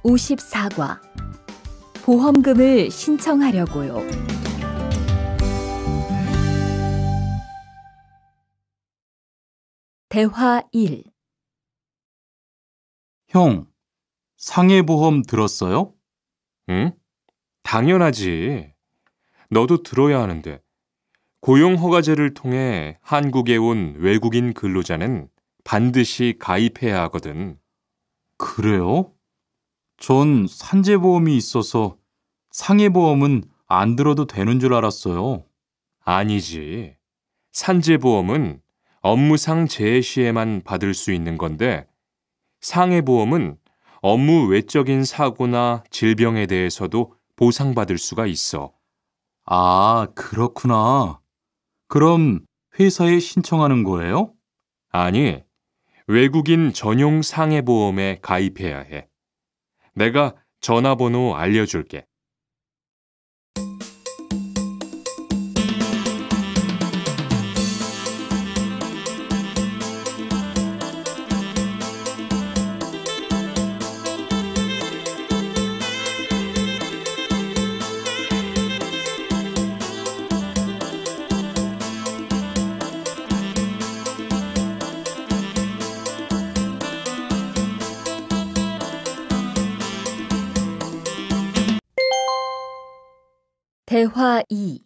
54과 보험금을 신청하려고요. 대화 1. 형, 상해보험 들었어요? 응? 당연하지. 너도 들어야 하는데. 고용허가제를 통해 한국에 온 외국인 근로자는 반드시 가입해야 하거든. 그래요? 전 산재보험이 있어서 상해보험은 안 들어도 되는 줄 알았어요. 아니지. 산재보험은 업무상 재해 시에만 받을 수 있는 건데, 상해보험은 업무 외적인 사고나 질병에 대해서도 보상받을 수가 있어. 아, 그렇구나. 그럼 회사에 신청하는 거예요? 아니, 외국인 전용 상해보험에 가입해야 해. 내가 전화번호 알려줄게. 대화 2.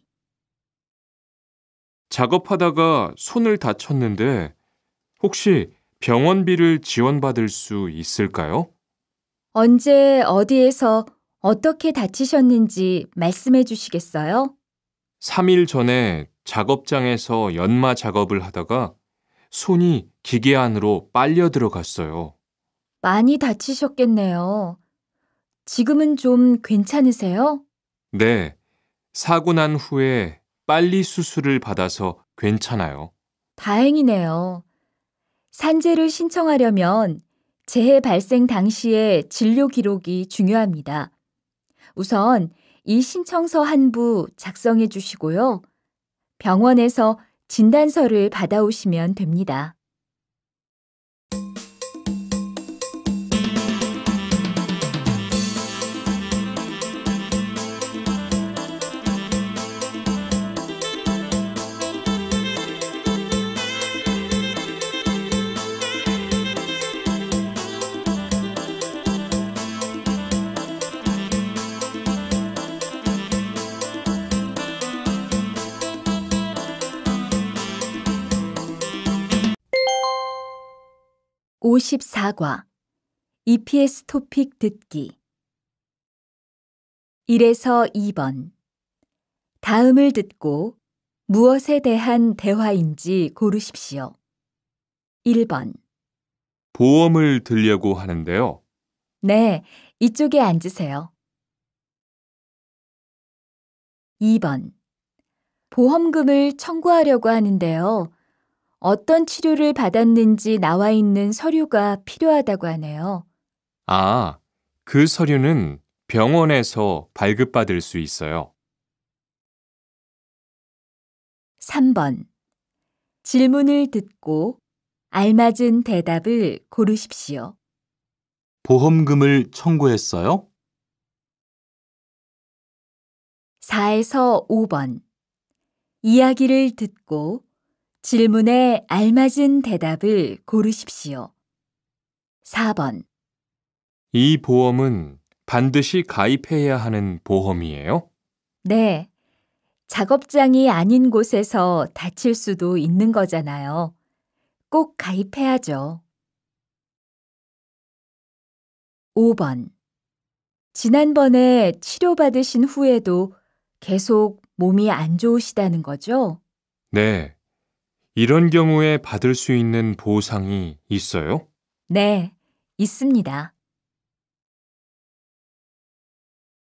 작업하다가 손을 다쳤는데 혹시 병원비를 지원받을 수 있을까요? 언제 어디에서 어떻게 다치셨는지 말씀해 주시겠어요? 3일 전에 작업장에서 연마 작업을 하다가 손이 기계 안으로 빨려 들어갔어요. 많이 다치셨겠네요. 지금은 좀 괜찮으세요? 네, 사고 난 후에 빨리 수술을 받아서 괜찮아요. 다행이네요. 산재를 신청하려면 재해 발생 당시의 진료 기록이 중요합니다. 우선 이 신청서 한 부 작성해 주시고요. 병원에서 진단서를 받아오시면 됩니다. (54과) EPS 토픽 듣기 1에서 2번. 다음을 듣고 무엇에 대한 대화인지 고르십시오. 1번. 보험을 들려고 하는데요. 네, 이쪽에 앉으세요. 2번. 보험금을 청구하려고 하는데요. 어떤 치료를 받았는지 나와 있는 서류가 필요하다고 하네요. 아, 그 서류는 병원에서 발급받을 수 있어요. 3번. 질문을 듣고 알맞은 대답을 고르십시오. 보험금을 청구했어요? 4에서 5번. 이야기를 듣고 질문에 알맞은 대답을 고르십시오. 4번. 이 보험은 반드시 가입해야 하는 보험이에요? 네. 작업장이 아닌 곳에서 다칠 수도 있는 거잖아요. 꼭 가입해야죠. 5번. 지난번에 치료받으신 후에도 계속 몸이 안 좋으시다는 거죠? 네. 이런 경우에 받을 수 있는 보상이 있어요? 네, 있습니다.